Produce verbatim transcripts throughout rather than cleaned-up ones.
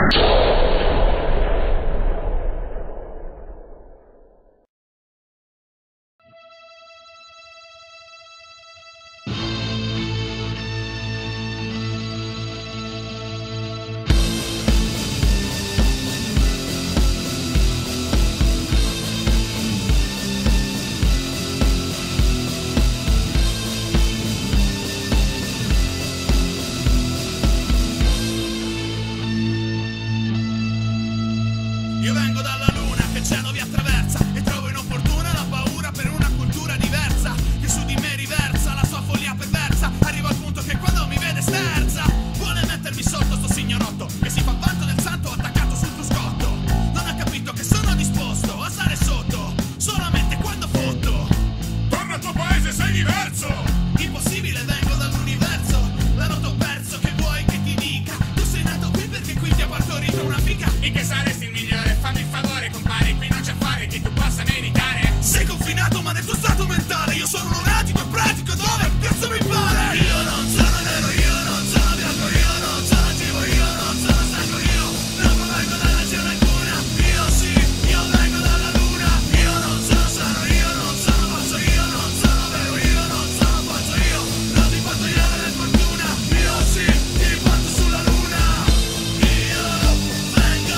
Io vengo dalla luna che il cielo vi attraversa e trovo inopportuna la paura per una cultura diversa che su di me riversa la sua follia perversa. Arrivo al punto che quando mi vede sterza, vuole mettermi sotto sto signorotto che si fa vanto del santo attaccato sul cruscotto. Non ha capito che sono disposto a stare sotto solamente quando fotto. Torna al tuo paese, sei diverso! Impossibile, vengo dall'universo, la noto perso, che vuoi che ti dica? Tu sei nato qui perché qui ti ha partorito una figa. E che saresti il migliore? Fammi il favore, compare, qui non c'è affare che tu possa meritare. Sei confinato ma nel tuo stato mentale, io sono lunatico e pratico dove cazzo mi pare. Io non sono nero, io non sono bianco, io non sono attivo, io non sono stanco, io non vengo da nazione alcuna. Io sì, io vengo dalla luna, io non sono sano, io non sono pazzo, io non sono vero, io non sono pazzo, io non ti porto io nella fortuna. Io sì, ti porto sulla luna. Io vengo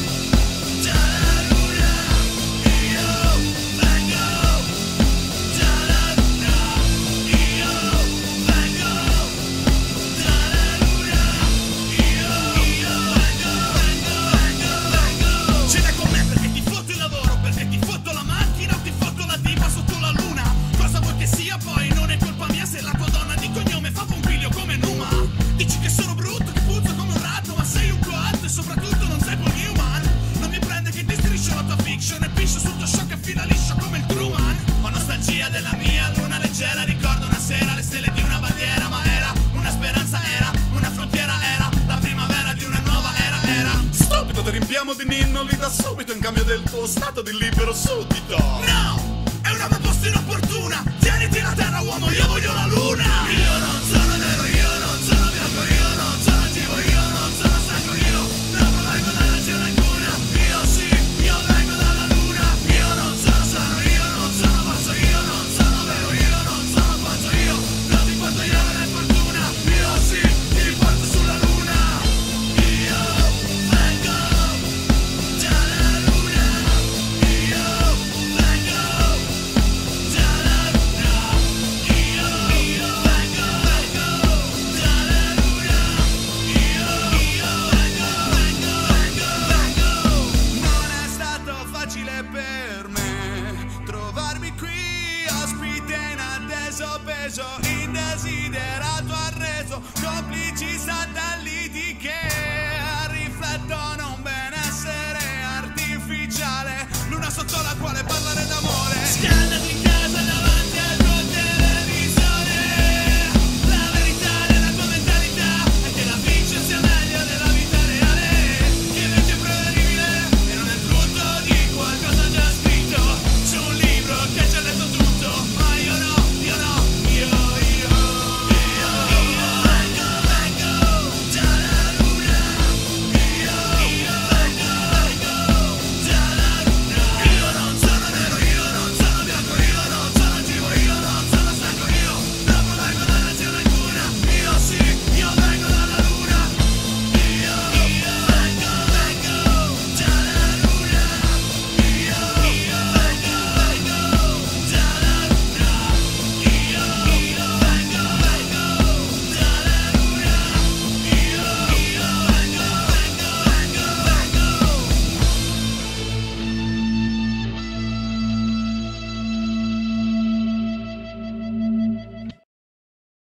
dalla luna, io vengo dalla luna, io vengo dalla luna, io, io vengo, vengo, vengo, vengo. Ce l'hai con me perché ti fotto il lavoro, perché ti fotto la macchina o ti fotto la tipa sotto la luna. Cosa vuoi che sia poi? Non è colpa mia se la tua donna di cognome fa pompiglio come Numa. Dici che sono brutto, che puzzo come un ratto, ma sei un coatto e soprattutto non sei Paul Newman. Non mi prende che ti striscio la tua fiction e piscio sul tuo shock e fila liscio come il Truman. Ho nostalgia della mia luna leggera, ricordo una sera le stelle di una bandiera, ma era una speranza, era una frontiera, era la primavera di una nuova era, era. Stupido, ti riempiamo di ninnoli da subito in cambio del tuo stato di libero suddito. No, è una proposta inopportuna, tieniti la terra uomo, io voglio la luna. Io non sono nero, io non sono bianco, io non sono attivo, io non sono stanco, io non vengo da nazione alcuna. Io sì, io vengo dalla luna, io non sono sano, io non sono pazzo, io non sono vero, io non sono pazzo, io non ti porto io nella fortuna. Io sì, ti porto sulla luna. Io vengo dalla luna, io vengo dalla luna, io, io vengo, vengo dalla luna, io, io vengo, vengo, vengo, vengo. Non è stato facile per me trovarmi qui, ospite inatteso, peso indesiderato, arreso, complici satelliti che riflettono un benessere artificiale, luna sotto la quale